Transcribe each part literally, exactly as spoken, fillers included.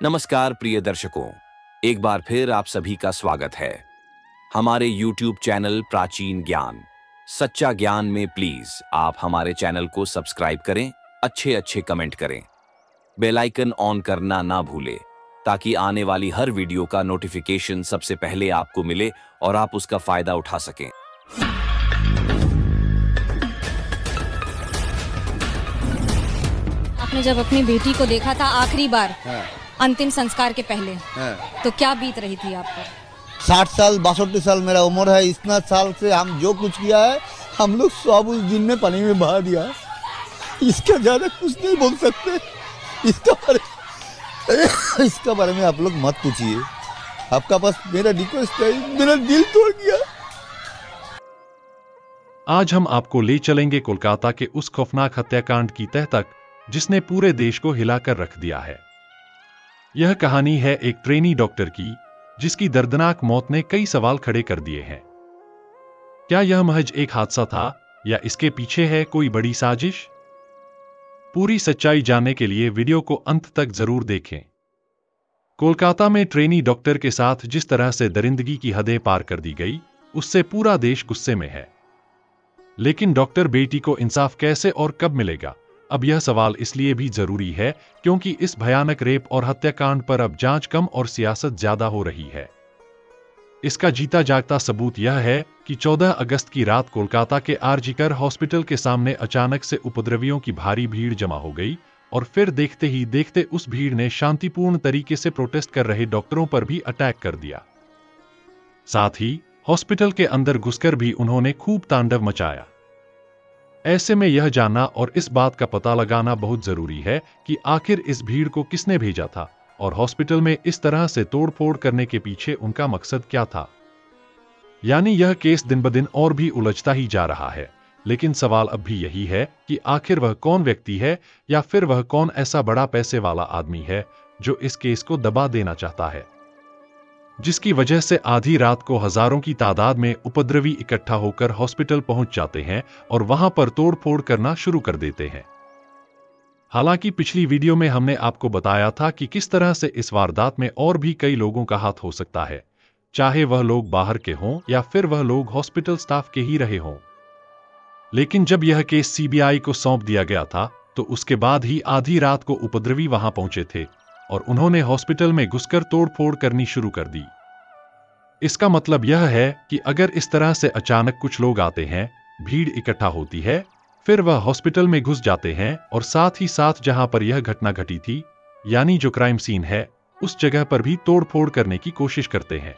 नमस्कार प्रिय दर्शकों, एक बार फिर आप सभी का स्वागत है हमारे यूट्यूब चैनल प्राचीन ज्ञान सच्चा ज्ञान में। प्लीज आप हमारे चैनल को सब्सक्राइब करें, अच्छे अच्छे कमेंट करें, बेल आइकन ऑन करना ना भूलें ताकि आने वाली हर वीडियो का नोटिफिकेशन सबसे पहले आपको मिले और आप उसका फायदा उठा सकें। आपने जब अपनी बेटी को देखा था आखिरी बार, हाँ। अंतिम संस्कार के पहले, हाँ। तो क्या बीत रही थी आपको? साठ साल बासठ साल मेरा उम्र है। इतना साल से हम जो कुछ किया है हम लोग सब उस दिन में पानी में बहा दिया। इसका ज्यादा कुछ नहीं बोल सकते। इसका बारे इसका बारे में आप लोग मत पूछिए। आपका पास मेरा रिक्वेस्ट है, मेरा दिल तोड़ दिया। आज हम आपको ले चलेंगे कोलकाता के उस खौफनाक हत्याकांड की तह तक जिसने पूरे देश को हिलाकर रख दिया है। यह कहानी है एक ट्रेनी डॉक्टर की जिसकी दर्दनाक मौत ने कई सवाल खड़े कर दिए हैं। क्या यह महज एक हादसा था या इसके पीछे है कोई बड़ी साजिश? पूरी सच्चाई जानने के लिए वीडियो को अंत तक जरूर देखें। कोलकाता में ट्रेनी डॉक्टर के साथ जिस तरह से दरिंदगी की हदें पार कर दी गई, उससे पूरा देश गुस्से में है। लेकिन डॉक्टर बेटी को इंसाफ कैसे और कब मिलेगा? अब यह सवाल इसलिए भी जरूरी है क्योंकि इस भयानक रेप और हत्याकांड पर अब जांच कम और सियासत ज्यादा हो रही है। इसका जीता जागता सबूत यह है कि चौदह अगस्त की रात कोलकाता के आरजीकर हॉस्पिटल के सामने अचानक से उपद्रवियों की भारी भीड़ जमा हो गई और फिर देखते ही देखते उस भीड़ ने शांतिपूर्ण तरीके से प्रोटेस्ट कर रहे डॉक्टरों पर भी अटैक कर दिया। साथ ही हॉस्पिटल के अंदर घुसकर भी उन्होंने खूब तांडव मचाया। ऐसे में यह जानना और इस बात का पता लगाना बहुत जरूरी है कि आखिर इस भीड़ को किसने भेजा था और हॉस्पिटल में इस तरह से तोड़फोड़ करने के पीछे उनका मकसद क्या था। यानी यह केस दिन ब दिन और भी उलझता ही जा रहा है। लेकिन सवाल अब भी यही है कि आखिर वह कौन व्यक्ति है या फिर वह कौन ऐसा बड़ा पैसे वाला आदमी है जो इस केस को दबा देना चाहता है, जिसकी वजह से आधी रात को हजारों की तादाद में उपद्रवी इकट्ठा होकर हॉस्पिटल पहुंच जाते हैं और वहां पर तोड़फोड़ करना शुरू कर देते हैं। हालांकि पिछली वीडियो में हमने आपको बताया था कि किस तरह से इस वारदात में और भी कई लोगों का हाथ हो सकता है, चाहे वह लोग बाहर के हों या फिर वह लोग हॉस्पिटल स्टाफ के ही रहे हों। लेकिन जब यह केस सीबीआई को सौंप दिया गया था तो उसके बाद ही आधी रात को उपद्रवी वहां पहुंचे थे और उन्होंने हॉस्पिटल में घुसकर तोड़फोड़ करनी शुरू कर दी। इसका मतलब यह है कि अगर इस तरह से अचानक कुछ लोग आते हैं, भीड़ इकट्ठा होती है, फिर वह हॉस्पिटल में घुस जाते हैं और साथ ही साथ जहां पर यह घटना घटी थी, यानी जो क्राइम सीन है, उस जगह पर भी तोड़फोड़ करने की कोशिश करते हैं।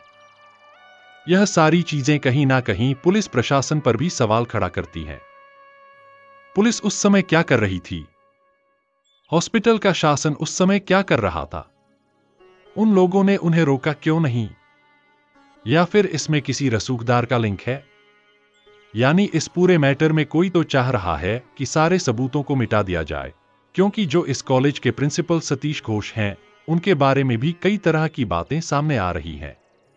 यह सारी चीजें कहीं ना कहीं पुलिस प्रशासन पर भी सवाल खड़ा करती हैं। पुलिस उस समय क्या कर रही थी? हॉस्पिटल का शासन उस समय क्या कर रहा था? उन लोगों ने उन्हें रोका क्यों नहीं? या फिर इसमें किसी रसूखदार का लिंक है? यानी इस पूरे मैटर में कोई तो चाह रहा है कि सारे सबूतों को मिटा दिया जाए, क्योंकि जो इस कॉलेज के प्रिंसिपल सतीश घोष हैं, उनके बारे में भी कई तरह की बातें सामने आ रही हैं।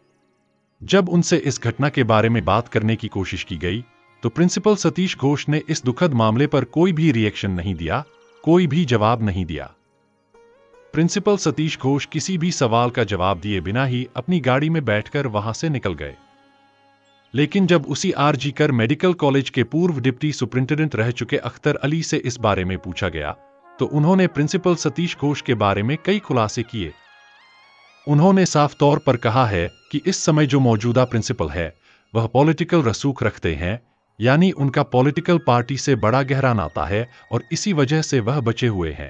जब उनसे इस घटना के बारे में बात करने की कोशिश की गई तो प्रिंसिपल सतीश घोष ने इस दुखद मामले पर कोई भी रिएक्शन नहीं दिया, कोई भी जवाब नहीं दिया। प्रिंसिपल सतीश घोष किसी भी सवाल का जवाब दिए बिना ही अपनी गाड़ी में बैठकर वहां से निकल गए। लेकिन जब उसी आरजीकर मेडिकल कॉलेज के पूर्व डिप्टी सुपरिंटेंडेंट रह चुके अख्तर अली से इस बारे में पूछा गया तो उन्होंने प्रिंसिपल सतीश घोष के बारे में कई खुलासे किए। उन्होंने साफ तौर पर कहा है कि इस समय जो मौजूदा प्रिंसिपल है वह पॉलिटिकल रसूख रखते हैं, यानी उनका पॉलिटिकल पार्टी से बड़ा गहरा नाता है और इसी वजह से वह बचे हुए हैं।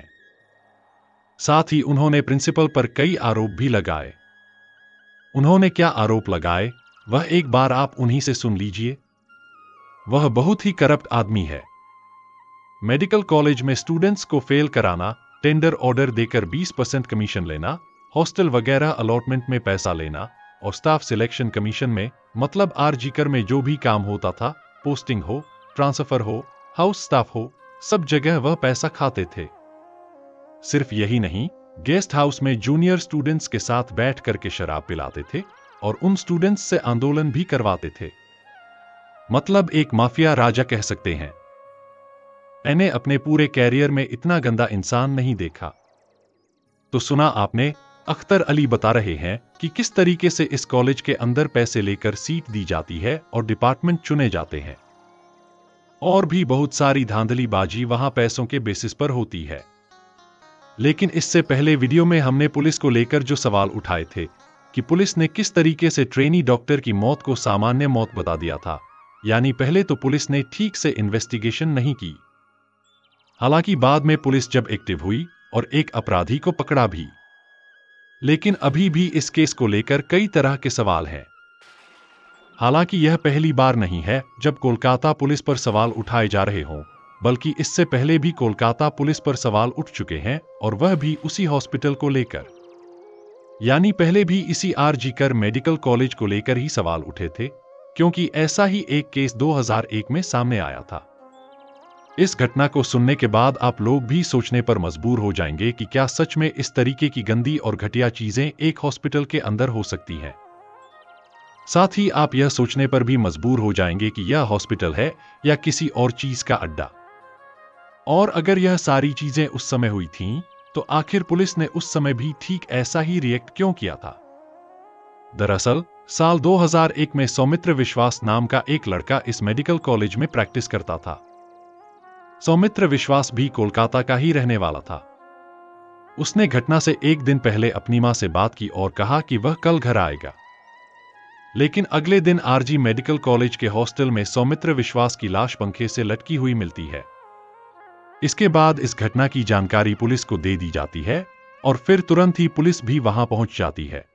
साथ ही उन्होंने प्रिंसिपल पर कई आरोप भी लगाए। उन्होंने क्या आरोप लगाए, वह एक बार आप उन्हीं से सुन लीजिए। वह बहुत ही करप्ट आदमी है। मेडिकल कॉलेज में स्टूडेंट्स को फेल कराना, टेंडर ऑर्डर देकर बीस परसेंट कमीशन लेना, हॉस्टल वगैरह अलॉटमेंट में पैसा लेना और स्टाफ सिलेक्शन कमीशन में, मतलब आरजीकर में जो भी काम होता था, पोस्टिंग हो, ट्रांसफर हो, हाउस स्टाफ हो, सब जगह वह पैसा खाते थे। सिर्फ यही नहीं, गेस्ट हाउस में जूनियर स्टूडेंट्स के साथ बैठ करके शराब पिलाते थे और उन स्टूडेंट्स से आंदोलन भी करवाते थे। मतलब एक माफिया राजा कह सकते हैं। मैंने अपने पूरे कैरियर में इतना गंदा इंसान नहीं देखा। तो सुना आपने, अख्तर अली बता रहे हैं कि किस तरीके से इस कॉलेज के अंदर पैसे लेकर सीट दी जाती है और डिपार्टमेंट चुने जाते हैं, और भी बहुत सारी धांधलीबाजी वहां पैसों के बेसिस पर होती है। लेकिन इससे पहले वीडियो में हमने पुलिस को लेकर जो सवाल उठाए थे कि पुलिस ने किस तरीके से ट्रेनी डॉक्टर की मौत को सामान्य मौत बता दिया था, यानी पहले तो पुलिस ने ठीक से इन्वेस्टिगेशन नहीं की। हालांकि बाद में पुलिस जब एक्टिव हुई और एक अपराधी को पकड़ा भी, लेकिन अभी भी इस केस को लेकर कई तरह के सवाल हैं। हालांकि यह पहली बार नहीं है जब कोलकाता पुलिस पर सवाल उठाए जा रहे हों, बल्कि इससे पहले भी कोलकाता पुलिस पर सवाल उठ चुके हैं, और वह भी उसी हॉस्पिटल को लेकर। यानी पहले भी इसी आरजी कर मेडिकल कॉलेज को लेकर ही सवाल उठे थे, क्योंकि ऐसा ही एक केस दो हज़ार एक में सामने आया था। इस घटना को सुनने के बाद आप लोग भी सोचने पर मजबूर हो जाएंगे कि क्या सच में इस तरीके की गंदी और घटिया चीजें एक हॉस्पिटल के अंदर हो सकती हैं। साथ ही आप यह सोचने पर भी मजबूर हो जाएंगे कि यह हॉस्पिटल है या किसी और चीज का अड्डा। और अगर यह सारी चीजें उस समय हुई थीं, तो आखिर पुलिस ने उस समय भी ठीक ऐसा ही रिएक्ट क्यों किया था। दरअसल साल दो हज़ार एक में सौमित्र विश्वास नाम का एक लड़का इस मेडिकल कॉलेज में प्रैक्टिस करता था। सौमित्र विश्वास भी कोलकाता का ही रहने वाला था। उसने घटना से एक दिन पहले अपनी मां से बात की और कहा कि वह कल घर आएगा। लेकिन अगले दिन आरजी मेडिकल कॉलेज के हॉस्टल में सौमित्र विश्वास की लाश पंखे से लटकी हुई मिलती है। इसके बाद इस घटना की जानकारी पुलिस को दे दी जाती है और फिर तुरंत ही पुलिस भी वहां पहुंच जाती है।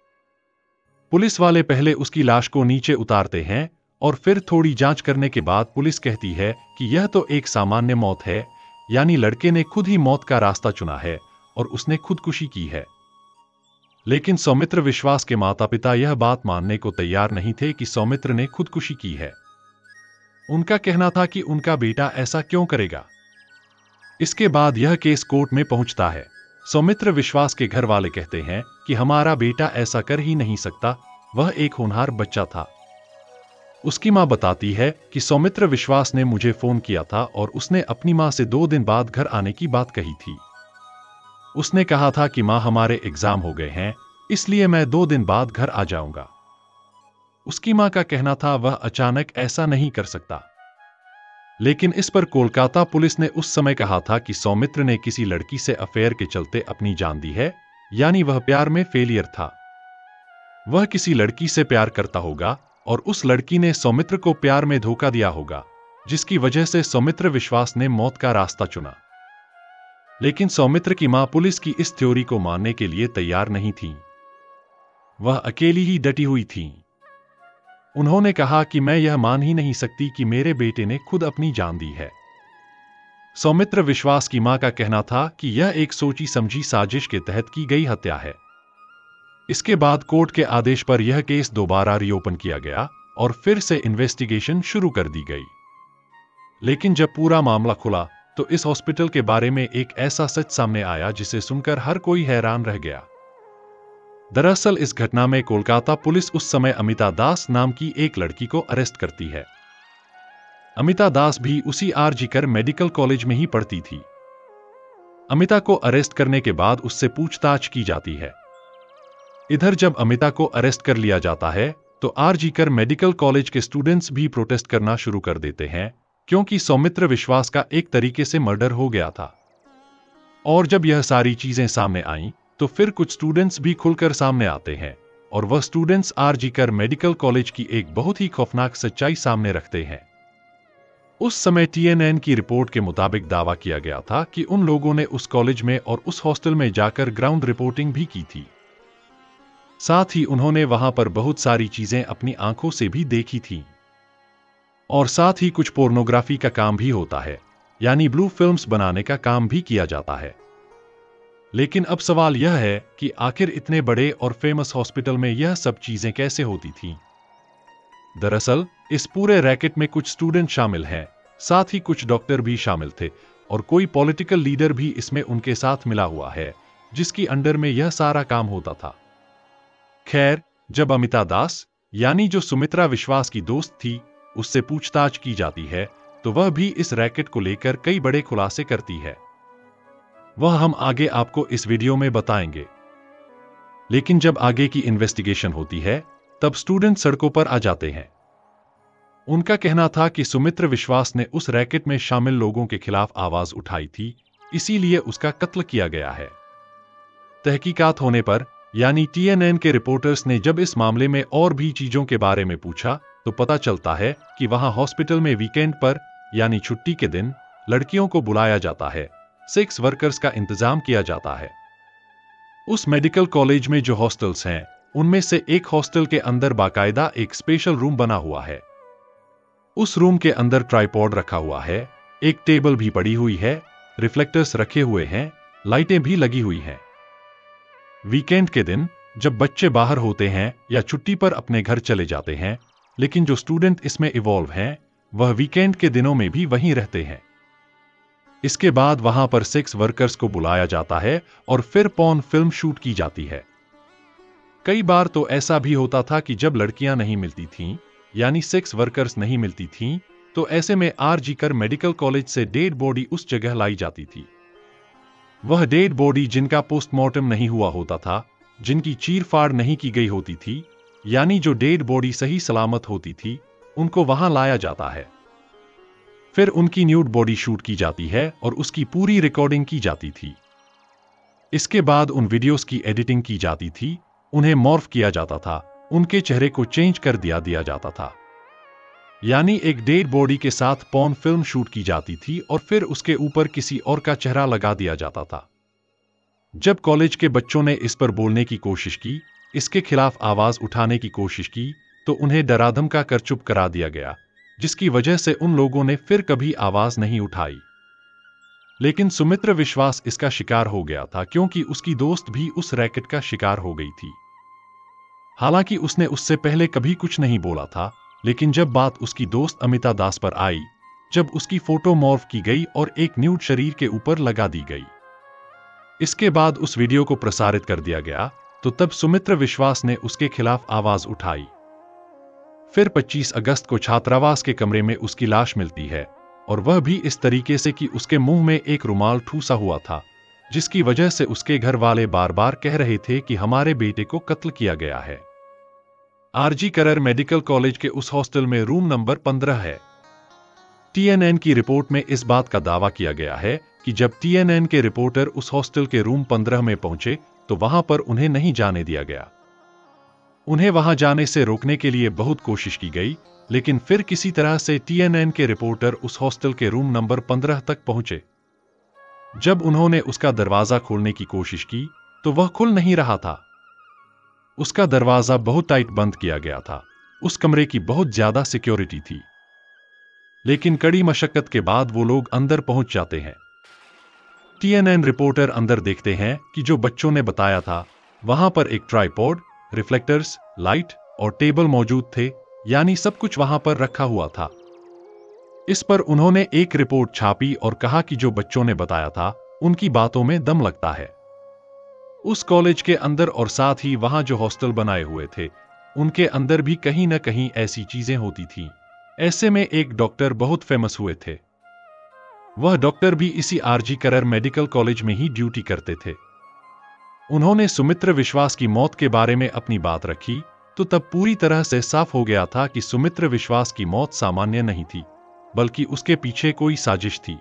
पुलिस वाले पहले उसकी लाश को नीचे उतारते हैं और फिर थोड़ी जांच करने के बाद पुलिस कहती है कि यह तो एक सामान्य मौत है, यानी लड़के ने खुद ही मौत का रास्ता चुना है और उसने खुदकुशी की है। लेकिन सौमित्र विश्वास के माता पिता यह बात मानने को तैयार नहीं थे कि सौमित्र ने खुदकुशी की है। उनका कहना था कि उनका बेटा ऐसा क्यों करेगा। इसके बाद यह केस कोर्ट में पहुंचता है। सौमित्र विश्वास के घर वाले कहते हैं कि हमारा बेटा ऐसा कर ही नहीं सकता, वह एक होनहार बच्चा था। उसकी मां बताती है कि सौमित्र विश्वास ने मुझे फोन किया था और उसने अपनी मां से दो दिन बाद घर आने की बात कही थी। उसने कहा था कि मां हमारे एग्जाम हो गए हैं, इसलिए मैं दो दिन बाद घर आ जाऊंगा। उसकी मां का कहना था वह अचानक ऐसा नहीं कर सकता। लेकिन इस पर कोलकाता पुलिस ने उस समय कहा था कि सौमित्र ने किसी लड़की से अफेयर के चलते अपनी जान दी है, यानी वह प्यार में फेलियर था। वह किसी लड़की से प्यार करता होगा और उस लड़की ने सौमित्र को प्यार में धोखा दिया होगा, जिसकी वजह से सौमित्र विश्वास ने मौत का रास्ता चुना। लेकिन सौमित्र की मां पुलिस की इस थ्योरी को मानने के लिए तैयार नहीं थी। वह अकेली ही डटी हुई थी। उन्होंने कहा कि मैं यह मान ही नहीं सकती कि मेरे बेटे ने खुद अपनी जान दी है। सौमित्र विश्वास की मां का कहना था कि यह एक सोची समझी साजिश के तहत की गई हत्या है। इसके बाद कोर्ट के आदेश पर यह केस दोबारा रीओपन किया गया और फिर से इन्वेस्टिगेशन शुरू कर दी गई। लेकिन जब पूरा मामला खुला तो इस हॉस्पिटल के बारे में एक ऐसा सच सामने आया जिसे सुनकर हर कोई हैरान रह गया। दरअसल इस घटना में कोलकाता पुलिस उस समय अमिता दास नाम की एक लड़की को अरेस्ट करती है। अमिता दास भी उसी आरजी कर मेडिकल कॉलेज में ही पढ़ती थी। अमिता को अरेस्ट करने के बाद उससे पूछताछ की जाती है। इधर जब अमिता को अरेस्ट कर लिया जाता है तो आरजी कर मेडिकल कॉलेज के स्टूडेंट्स भी प्रोटेस्ट करना शुरू कर देते हैं, क्योंकि सौमित्र विश्वास का एक तरीके से मर्डर हो गया था। और जब यह सारी चीजें सामने आईं, तो फिर कुछ स्टूडेंट्स भी खुलकर सामने आते हैं और वह students RG Kar medical college की एक बहुत ही खौफनाक सच्चाई सामने रखते हैं। उस समय टीएनएन की रिपोर्ट के मुताबिक दावा किया गया था कि उन लोगों ने उस कॉलेज में और उस हॉस्टल में जाकर ग्राउंड रिपोर्टिंग भी की थी। साथ ही उन्होंने वहां पर बहुत सारी चीजें अपनी आंखों से भी देखी थी। और साथ ही कुछ पोर्नोग्राफी का काम भी होता है, यानी ब्लू फिल्म्स बनाने का काम भी किया जाता है। लेकिन अब सवाल यह है कि आखिर इतने बड़े और फेमस हॉस्पिटल में यह सब चीजें कैसे होती थीं? दरअसल इस पूरे रैकेट में कुछ स्टूडेंट शामिल हैं, साथ ही कुछ डॉक्टर भी शामिल थे और कोई पॉलिटिकल लीडर भी इसमें उनके साथ मिला हुआ है, जिसकी अंडर में यह सारा काम होता था। खैर, जब अमिता दास यानी जो सुमित्रा विश्वास की दोस्त थी उससे पूछताछ की जाती है, तो वह भी इस रैकेट को लेकर कई बड़े खुलासे करती है। वह हम आगे आपको इस वीडियो में बताएंगे। लेकिन जब आगे की इन्वेस्टिगेशन होती है तब स्टूडेंट सड़कों पर आ जाते हैं। उनका कहना था कि सुमित्र विश्वास ने उस रैकेट में शामिल लोगों के खिलाफ आवाज उठाई थी, इसीलिए उसका कत्ल किया गया है। तहकीकात होने पर यानी टी एन एन के रिपोर्टर्स ने जब इस मामले में और भी चीजों के बारे में पूछा तो पता चलता है कि वहां हॉस्पिटल में वीकेंड पर यानी छुट्टी के दिन लड़कियों को बुलाया जाता है, सेक्स वर्कर्स का इंतजाम किया जाता है। उस मेडिकल कॉलेज में जो हॉस्टल्स हैं उनमें से एक हॉस्टल के अंदर बाकायदा एक स्पेशल रूम बना हुआ है। उस रूम के अंदर ट्राइपॉड रखा हुआ है, एक टेबल भी पड़ी हुई है, रिफ्लेक्टर्स रखे हुए हैं, लाइटें भी लगी हुई हैं। वीकेंड के दिन जब बच्चे बाहर होते हैं या छुट्टी पर अपने घर चले जाते हैं, लेकिन जो स्टूडेंट इसमें इवॉल्व हैं वह वीकेंड के दिनों में भी वहीं रहते हैं। इसके बाद वहां पर सेक्स वर्कर्स को बुलाया जाता है और फिर पॉर्न फिल्म शूट की जाती है। कई बार तो ऐसा भी होता था कि जब लड़कियां नहीं मिलती थीं, यानी सेक्स वर्कर्स नहीं मिलती थीं, तो ऐसे में आरजी कर मेडिकल कॉलेज से डेड बॉडी उस जगह लाई जाती थी। वह डेड बॉडी जिनका पोस्टमार्टम नहीं हुआ होता था, जिनकी चीर फाड़ नहीं की गई होती थी, यानी जो डेड बॉडी सही सलामत होती थी, उनको वहां लाया जाता है। फिर उनकी न्यूड बॉडी शूट की जाती है और उसकी पूरी रिकॉर्डिंग की जाती थी। इसके बाद उन वीडियोस की एडिटिंग की जाती थी, उन्हें मॉर्फ किया जाता था, उनके चेहरे को चेंज कर दिया दिया जाता था। यानी एक डेड बॉडी के साथ पॉर्न फिल्म शूट की जाती थी और फिर उसके ऊपर किसी और का चेहरा लगा दिया जाता था। जब कॉलेज के बच्चों ने इस पर बोलने की कोशिश की, इसके खिलाफ आवाज उठाने की कोशिश की, तो उन्हें डरा धमका कर चुप करा दिया गया, जिसकी वजह से उन लोगों ने फिर कभी आवाज नहीं उठाई। लेकिन सुमित्र विश्वास इसका शिकार हो गया था क्योंकि उसकी दोस्त भी उस रैकेट का शिकार हो गई थी। हालांकि उसने उससे पहले कभी कुछ नहीं बोला था, लेकिन जब बात उसकी दोस्त अमिता दास पर आई, जब उसकी फोटो मॉर्फ की गई और एक न्यूड शरीर के ऊपर लगा दी गई, इसके बाद उस वीडियो को प्रसारित कर दिया गया, तो तब सुमित्र विश्वास ने उसके खिलाफ आवाज उठाई। फिर पच्चीस अगस्त को छात्रावास के कमरे में उसकी लाश मिलती है, और वह भी इस तरीके से कि उसके मुंह में एक रुमाल ठूसा हुआ था, जिसकी वजह से उसके घर वाले बार बार कह रहे थे कि हमारे बेटे को कत्ल किया गया है। आरजी कर मेडिकल कॉलेज के उस हॉस्टल में रूम नंबर पंद्रह है। टी एन एन की रिपोर्ट में इस बात का दावा किया गया है कि जब टी एन एन के रिपोर्टर उस हॉस्टल के रूम पंद्रह में पहुंचे तो वहां पर उन्हें नहीं जाने दिया गया। उन्हें वहां जाने से रोकने के लिए बहुत कोशिश की गई, लेकिन फिर किसी तरह से टी एन एन के रिपोर्टर उस हॉस्टल के रूम नंबर पंद्रह तक पहुंचे। जब उन्होंने उसका दरवाजा खोलने की कोशिश की तो वह खुल नहीं रहा था। उसका दरवाजा बहुत टाइट बंद किया गया था। उस कमरे की बहुत ज्यादा सिक्योरिटी थी, लेकिन कड़ी मशक्कत के बाद वो लोग अंदर पहुंच जाते हैं। टी एन एन रिपोर्टर अंदर देखते हैं कि जो बच्चों ने बताया था, वहां पर एक ट्राइपॉड, रिफ्लेक्टर्स, लाइट और टेबल मौजूद थे, यानी सब कुछ वहां पर रखा हुआ था। इस पर उन्होंने एक रिपोर्ट छापी और कहा कि जो बच्चों ने बताया था उनकी बातों में दम लगता है। उस कॉलेज के अंदर और साथ ही वहां जो हॉस्टल बनाए हुए थे उनके अंदर भी कहीं न कहीं ऐसी चीजें होती थीं। ऐसे में एक डॉक्टर बहुत फेमस हुए थे। वह डॉक्टर भी इसी आरजी कर मेडिकल कॉलेज में ही ड्यूटी करते थे। उन्होंने सुमित्र विश्वास की मौत के बारे में अपनी बात रखी तो तब पूरी तरह से साफ हो गया था कि सुमित्र विश्वास की मौत सामान्य नहीं थी, बल्कि उसके पीछे कोई साजिश थी।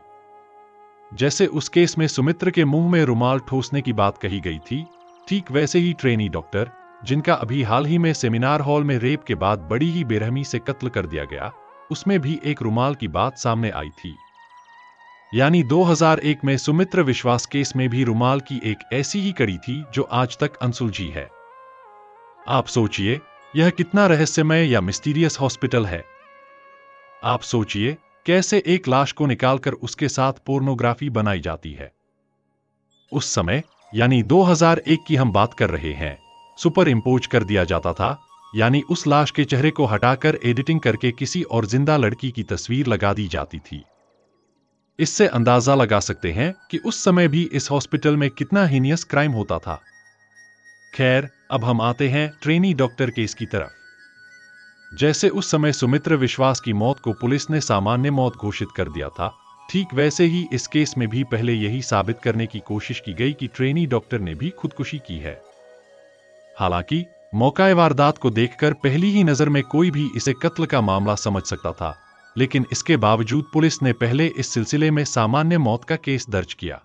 जैसे उस केस में सुमित्र के मुंह में रुमाल ठोसने की बात कही गई थी, ठीक वैसे ही ट्रेनी डॉक्टर, जिनका अभी हाल ही में सेमिनार हॉल में रेप के बाद बड़ी ही बेरहमी से कत्ल कर दिया गया, उसमें भी एक रुमाल की बात सामने आई थी। यानी दो हज़ार एक में सुमित्र विश्वास केस में भी रुमाल की एक ऐसी ही कड़ी थी जो आज तक अनसुलझी है। आप सोचिए यह कितना रहस्यमय या मिस्टीरियस हॉस्पिटल है। आप सोचिए कैसे एक लाश को निकालकर उसके साथ पोर्नोग्राफी बनाई जाती है। उस समय यानी दो हज़ार एक की हम बात कर रहे हैं, सुपर इम्पोज कर दिया जाता था, यानी उस लाश के चेहरे को हटाकर एडिटिंग करके किसी और जिंदा लड़की की तस्वीर लगा दी जाती थी। इससे अंदाजा लगा सकते हैं कि उस समय भी इस हॉस्पिटल में कितना हीनियस क्राइम होता था। खैर, अब हम आते हैं ट्रेनी डॉक्टर केस की तरफ। जैसे उस समय सुमित्र विश्वास की मौत को पुलिस ने सामान्य मौत घोषित कर दिया था, ठीक वैसे ही इस केस में भी पहले यही साबित करने की कोशिश की गई कि ट्रेनी डॉक्टर ने भी खुदकुशी की है। हालांकि मौका वारदात को देखकर पहली ही नजर में कोई भी इसे कत्ल का मामला समझ सकता था, लेकिन इसके बावजूद पुलिस ने पहले इस सिलसिले में सामान्य मौत का केस दर्ज किया।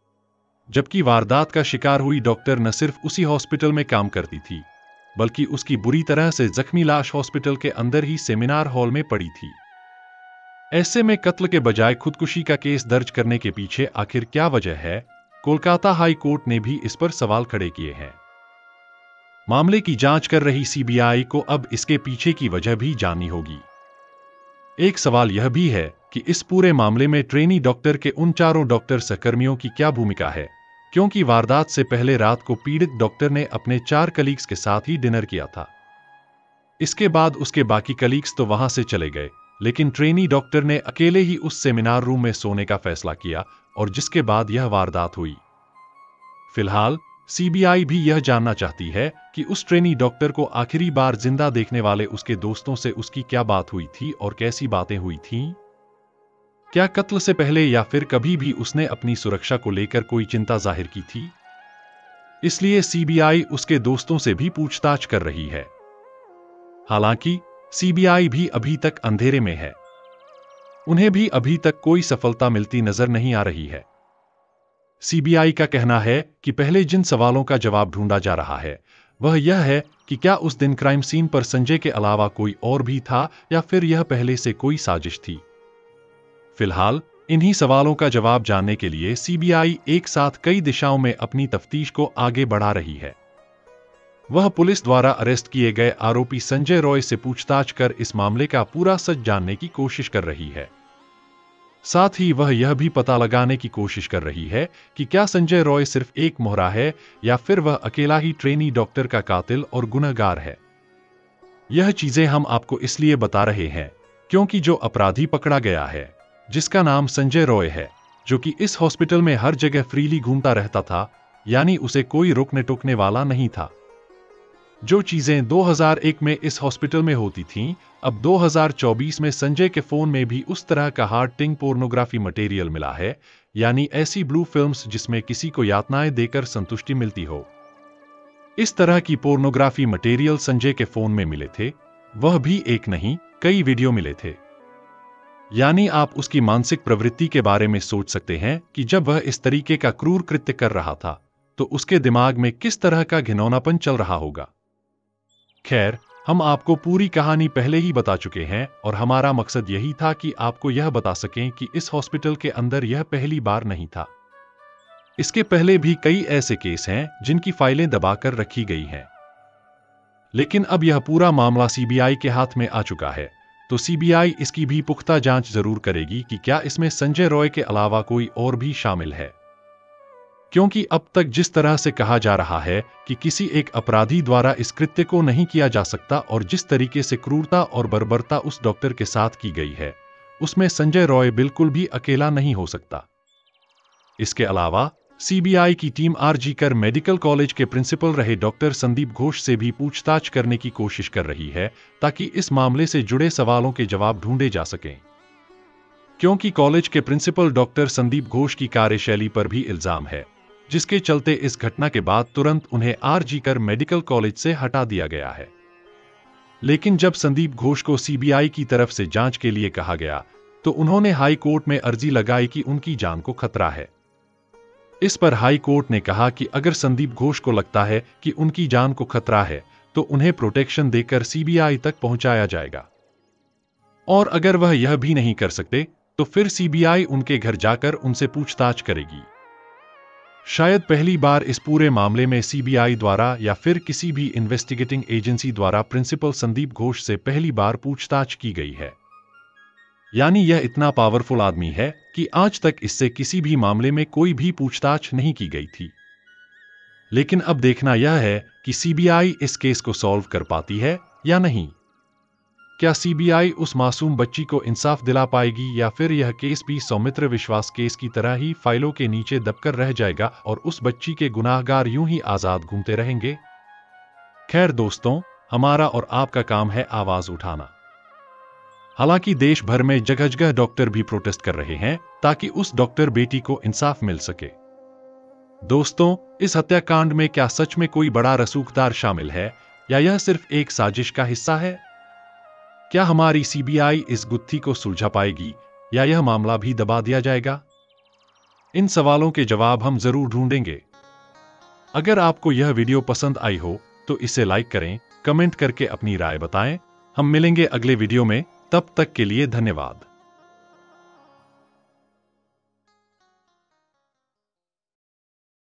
जबकि वारदात का शिकार हुई डॉक्टर न सिर्फ उसी हॉस्पिटल में काम करती थी, बल्कि उसकी बुरी तरह से जख्मी लाश हॉस्पिटल के अंदर ही सेमिनार हॉल में पड़ी थी। ऐसे में कत्ल के बजाय खुदकुशी का केस दर्ज करने के पीछे आखिर क्या वजह है, कोलकाता हाई कोर्ट ने भी इस पर सवाल खड़े किए हैं। मामले की जांच कर रही सीबीआई को अब इसके पीछे की वजह भी जाननी होगी। एक सवाल यह भी है कि इस पूरे मामले में ट्रेनी डॉक्टर के उन चारों डॉक्टर सहकर्मियों की क्या भूमिका है, क्योंकि वारदात से पहले रात को पीड़ित डॉक्टर ने अपने चार कलीग्स के साथ ही डिनर किया था। इसके बाद उसके बाकी कलीग्स तो वहां से चले गए, लेकिन ट्रेनी डॉक्टर ने अकेले ही उस सेमिनार रूम में सोने का फैसला किया, और जिसके बाद यह वारदात हुई। फिलहाल सीबीआई भी यह जानना चाहती है कि उस ट्रेनी डॉक्टर को आखिरी बार जिंदा देखने वाले उसके दोस्तों से उसकी क्या बात हुई थी और कैसी बातें हुई थीं? क्या कत्ल से पहले या फिर कभी भी उसने अपनी सुरक्षा को लेकर कोई चिंता जाहिर की थी? इसलिए सीबीआई उसके दोस्तों से भी पूछताछ कर रही है। हालांकि सीबीआई भी अभी तक अंधेरे में है। उन्हें भी अभी तक कोई सफलता मिलती नजर नहीं आ रही है। सीबीआई का कहना है कि पहले जिन सवालों का जवाब ढूंढा जा रहा है वह यह है कि क्या उस दिन क्राइम सीन पर संजय के अलावा कोई और भी था या फिर यह पहले से कोई साजिश थी। फिलहाल इन्हीं सवालों का जवाब जानने के लिए सीबीआई एक साथ कई दिशाओं में अपनी तफ्तीश को आगे बढ़ा रही है। वह पुलिस द्वारा अरेस्ट किए गए आरोपी संजय रॉय से पूछताछ कर इस मामले का पूरा सच जानने की कोशिश कर रही है। साथ ही वह यह भी पता लगाने की कोशिश कर रही है कि क्या संजय रॉय सिर्फ एक मोहरा है या फिर वह अकेला ही ट्रेनी डॉक्टर का कातिल और गुनहगार है। यह चीजें हम आपको इसलिए बता रहे हैं क्योंकि जो अपराधी पकड़ा गया है, जिसका नाम संजय रॉय है, जो कि इस हॉस्पिटल में हर जगह फ्रीली घूमता रहता था, यानी उसे कोई रोकने टोकने वाला नहीं था। जो चीजें दो हज़ार एक में इस हॉस्पिटल में होती थीं, अब दो हज़ार चौबीस में संजय के फोन में भी उस तरह का हार्ड टिंग पोर्नोग्राफी मटेरियल मिला है, यानी ऐसी ब्लू फिल्म्स जिसमें किसी को यातनाएं देकर संतुष्टि मिलती हो। इस तरह की पोर्नोग्राफी मटेरियल संजय के फोन में मिले थे, वह भी एक नहीं कई वीडियो मिले थे। यानी आप उसकी मानसिक प्रवृत्ति के बारे में सोच सकते हैं कि जब वह इस तरीके का क्रूर कृत्य कर रहा था तो उसके दिमाग में किस तरह का घिनौनापन चल रहा होगा। खैर, हम आपको पूरी कहानी पहले ही बता चुके हैं और हमारा मकसद यही था कि आपको यह बता सकें कि इस हॉस्पिटल के अंदर यह पहली बार नहीं था। इसके पहले भी कई ऐसे केस हैं जिनकी फाइलें दबाकर रखी गई हैं। लेकिन अब यह पूरा मामला सीबीआई के हाथ में आ चुका है, तो सीबीआई इसकी भी पुख्ता जांच जरूर करेगी कि क्या इसमें संजय रॉय के अलावा कोई और भी शामिल है। क्योंकि अब तक जिस तरह से कहा जा रहा है कि किसी एक अपराधी द्वारा इस कृत्य को नहीं किया जा सकता और जिस तरीके से क्रूरता और बर्बरता उस डॉक्टर के साथ की गई है, उसमें संजय रॉय बिल्कुल भी अकेला नहीं हो सकता। इसके अलावा सीबीआई की team RG Kar medical college के प्रिंसिपल रहे डॉक्टर संदीप घोष से भी पूछताछ करने की कोशिश कर रही है ताकि इस मामले से जुड़े सवालों के जवाब ढूंढे जा सकें। क्योंकि कॉलेज के प्रिंसिपल डॉक्टर संदीप घोष की कार्यशैली पर भी इल्जाम है, जिसके चलते इस घटना के बाद तुरंत उन्हें आरजी कर मेडिकल कॉलेज से हटा दिया गया है। लेकिन जब संदीप घोष को सीबीआई की तरफ से जांच के लिए कहा गया तो उन्होंने हाई कोर्ट में अर्जी लगाई कि उनकी जान को खतरा है। इस पर हाई कोर्ट ने कहा कि अगर संदीप घोष को लगता है कि उनकी जान को खतरा है तो उन्हें प्रोटेक्शन देकर सीबीआई तक पहुंचाया जाएगा, और अगर वह यह भी नहीं कर सकते तो फिर सीबीआई उनके घर जाकर उनसे पूछताछ करेगी। शायद पहली बार इस पूरे मामले में सीबीआई द्वारा या फिर किसी भी इन्वेस्टिगेटिंग एजेंसी द्वारा प्रिंसिपल संदीप घोष से पहली बार पूछताछ की गई है। यानी यह इतना पावरफुल आदमी है कि आज तक इससे किसी भी मामले में कोई भी पूछताछ नहीं की गई थी। लेकिन अब देखना यह है कि सीबीआई इस केस को सॉल्व कर पाती है या नहीं। क्या सीबीआई उस मासूम बच्ची को इंसाफ दिला पाएगी या फिर यह केस भी सौमित्र विश्वास केस की तरह ही फाइलों के नीचे दबकर रह जाएगा और उस बच्ची के गुनाहगार यूं ही आजाद घूमते रहेंगे। खैर दोस्तों, हमारा और आपका काम है आवाज उठाना। हालांकि देश भर में जगह जगह डॉक्टर भी प्रोटेस्ट कर रहे हैं ताकि उस डॉक्टर बेटी को इंसाफ मिल सके। दोस्तों, इस हत्याकांड में क्या सच में कोई बड़ा रसूखदार शामिल है या यह सिर्फ एक साजिश का हिस्सा है? क्या हमारी सीबीआई इस गुत्थी को सुलझा पाएगी या यह मामला भी दबा दिया जाएगा? इन सवालों के जवाब हम जरूर ढूंढेंगे। अगर आपको यह वीडियो पसंद आई हो तो इसे लाइक करें, कमेंट करके अपनी राय बताएं। हम मिलेंगे अगले वीडियो में, तब तक के लिए धन्यवाद।